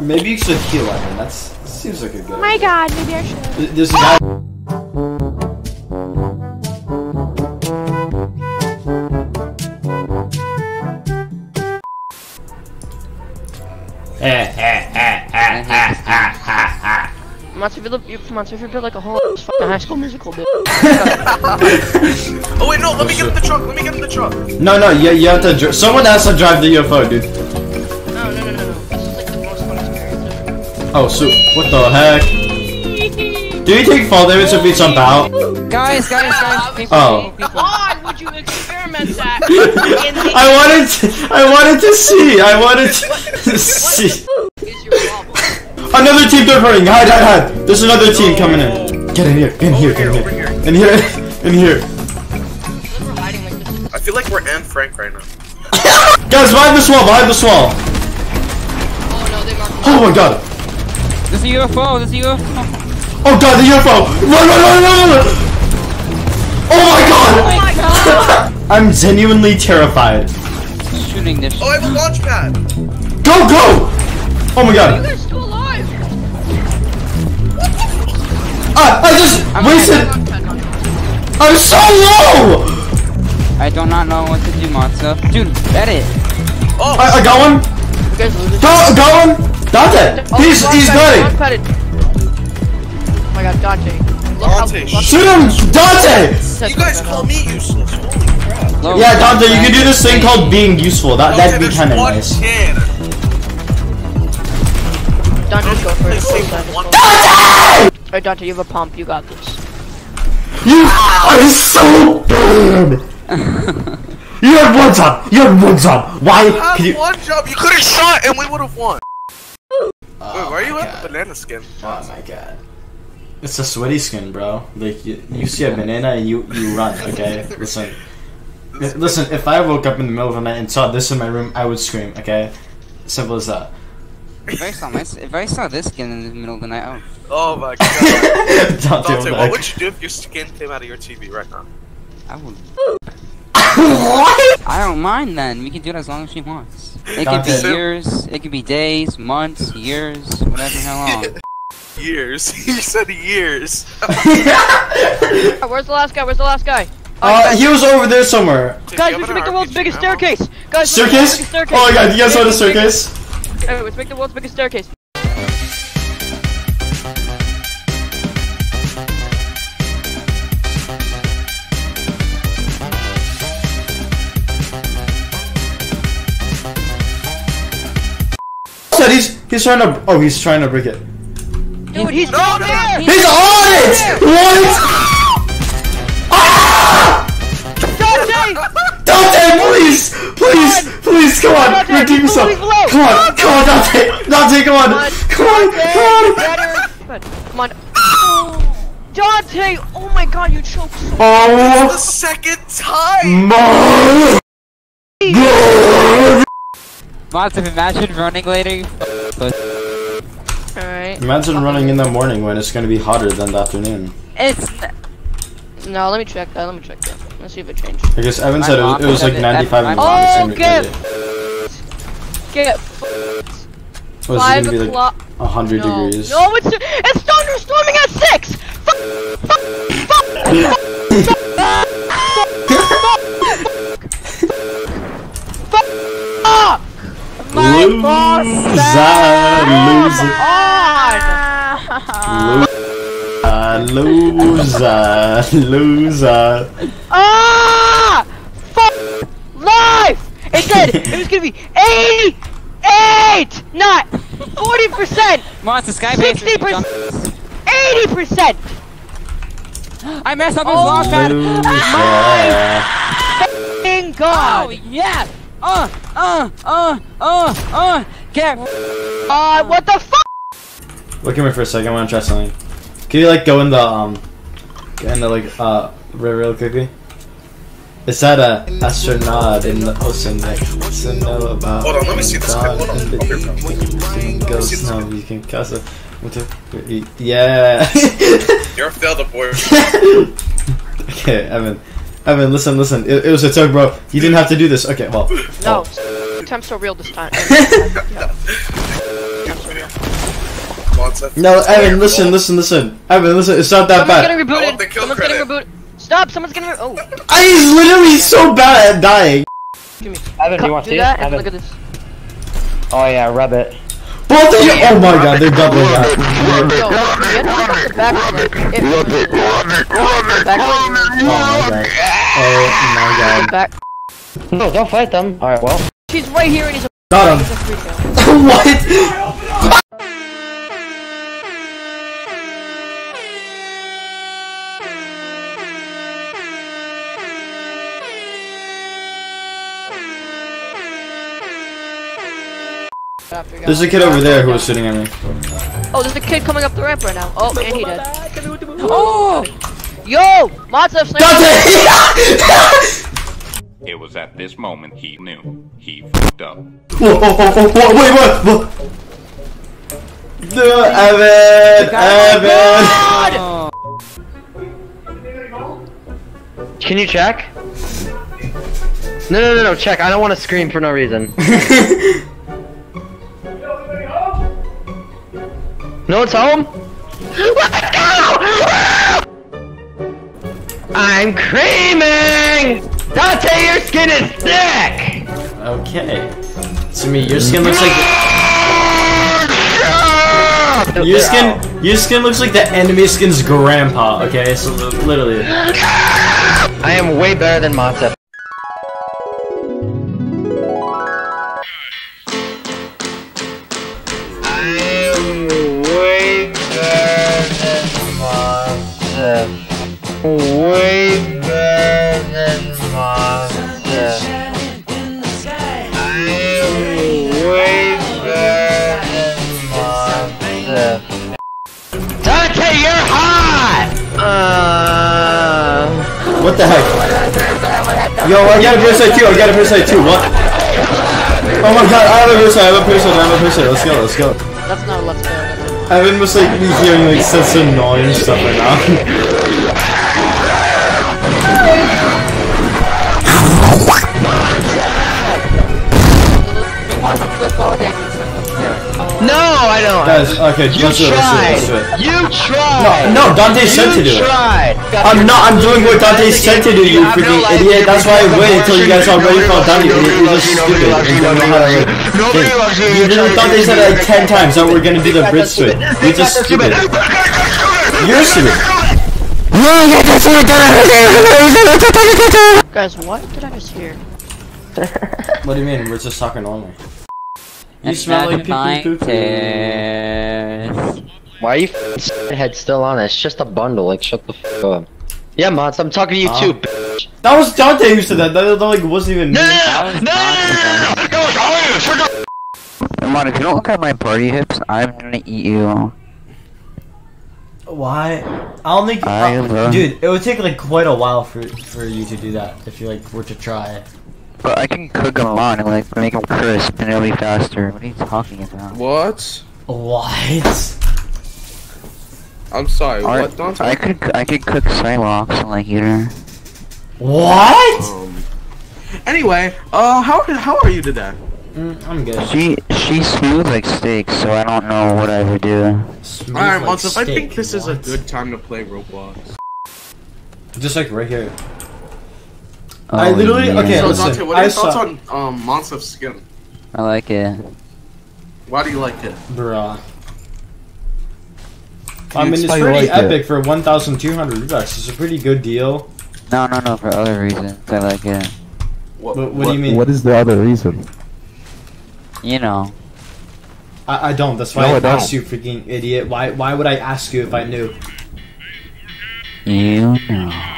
Maybe you should heal Evan. That seems like a good Oh my god, maybe I should. There's a guy. Monster, if you build like a whole fucking High School Musical, dude. Oh wait, no, let me get in the truck, let me get in the truck. No, you have to someone has to drive the UFO, dude. No. This is like the most fun experience ever. Oh, so what the heck? Do you take fall damage if we jump out? Guys, people, Oh. Why would you experiment that? I wanted to see. Is your problem? Another team they're hurting. Hide. There's another team coming in. Get in here. In here. We're hiding like this. I feel like we're Anne Frank right now. Guys, behind the wall. Oh no, they marked. Oh my god. There's a UFO, Oh god, the UFO. Run. Oh my god. I'm genuinely terrified. Shooting this. Oh, I have a launch pad. Go. Oh my god. You guys still alive? I just wasted. I'm so low. I do not know what to do, Monster. Dude, bet it. Oh, I got one. You guys losing? Got one. Dante. He's nutty. Oh my god, Dante. Dante, Shoot him, Dante. you guys call me useless. Holy crap. Low. Yeah, Dante, you can do this thing called being useful. That'd be there's kind of one nice. kid. Dante, just go for it. Dante! Alright, Dante, you have a pump. You got this. You are so bad. You had one job. Why? You Can had you? one job. You could have shot and we would have won. Wait, why are you at the banana skin? Oh my god. It's a sweaty skin, bro. Like you see a banana and you run. Okay, listen. If I woke up in the middle of the night and saw this in my room, I would scream. Okay, simple as that. If I saw this skin in the middle of the night, Oh my god. Dante, what would you do if your skin came out of your TV right now? I would. What? I don't mind then. We can do it as long as she wants. It could Dante. be years, it could be days, months, years, whatever how long. Years. He said years. Where's the last guy? He was over there somewhere. Guys, we should make the world's biggest staircase. Guys, Staircase? Oh my god, you guys saw the staircase? Alright, let's make the world's biggest staircase. He's trying to. Oh, he's trying to break it. Dude, he's down there! He's on it! What? Ah! Dante, please, come on, redeem yourself. Come on, Dante, come on. Come on. Dante! Oh my god, you choked so Oh The second time! my god! Monster, imagine running later. Alright. Imagine running in the morning when it's gonna be hotter than the afternoon. No, let me check that. Let's see if it changed. I guess Evan said it was like 95 in the morning. Get Was it 5 gonna be like o'clock. 100 degrees? No, it's thunderstorming at 6! My boss Loser. Ah! Fuck life! It said it was gonna be 88, not 40%, Monster, Sky 60%, 80%. I messed up his launch pad. Thank God. Oh yeah. Get. What the fuck? Look at me for a second. I want to try something. Can you like go in the river real quickly? Is that a astronaut in the ocean that to know about? Hold on, let me see this. Hold on. Ghost now you can cast it. Yeah. You're a failed abort. Okay, Evan, listen. It was a joke, bro. You didn't have to do this. Okay, well. No, I'm so real this time. go. No, Evan, listen. Evan, listen, it's not that Someone's bad. getting I want the rebooted. kill Someone's credit. getting rebooted. Stop! Someone's getting oh. He's literally so bad at dying. Give me. Evan, do you want to Do see that it? and Evan. look at this. Oh yeah, rub it. Both of you! Oh my god, they're doubling up. Yo, you have to pick up the back one. Back one. Oh my god. Back. No, don't fight them. Alright, well. She's right here and he's a Got him. he's a free kill. What? There's a kid over there who was sitting at me. Oh, there's a kid coming up the ramp right now. Oh, and he dead. Oh! Yo! Monster sniper! It was at this moment he knew he fucked up. Whoa, wait, what? No, Evan! Can you check? No, check. I don't want to scream for no reason. No one's home? Let's go! I'm creaming! Dante, your skin is thick! Okay. To me, your skin looks like your skin looks like the enemy skin's grandpa, okay? So literally. I am way better than Monster. Way better than Monster. I'm way better than Monster. Dante, you're hot! What the heck? Yo, I got a parasite too, what? Oh my god, I have a parasite, let's go. That's not a let's go. Evan was like hearing like such annoying stuff right now. No, I don't. Guys, okay, let's do it. You tried. No, Dante said to do it. I'm doing what Dante said to do, you freaking idiot. That's why I waited until you guys all ready for Dante. You're just stupid. You don't know how to think. You literally Dante said it like 10 times that we're gonna do the bridge switch. You're just stupid. You're stupid. Guys, what did I just hear? What do you mean? We're just talking normally. You smell like pee pee. Why are you head still on it? It's just a bundle. Like, shut the fuck up. Yeah, Mons, I'm talking to you too. That was Dante who said that. That like wasn't even me. Come on, if you don't look at my party hips, I'm gonna eat you. Why? I don't think, dude. It would take like quite a while for you to do that if you like were to try. But I can cook them on and like make them crisp and it'll be faster. What are you talking about? What? What? I'm sorry, what, Dante? I could cook Cylox and like eat her. What? Anyway, how are you today? I'm good. She's smooth like steak, so I don't know what I would do. Alright, Monster, I think this is a good time to play Roblox. Just like right here. Oh, I literally okay. So Listen, Dante, what are your thoughts on Monster's skin? I like it. Why do you like it? Bruh. I mean, it's pretty epic for 1,200 bucks. It's a pretty good deal. No, for other reasons. I like it. What do you mean? What is the other reason? You know. I don't. That's why I asked you, freaking idiot. Why would I ask you if I knew? You know.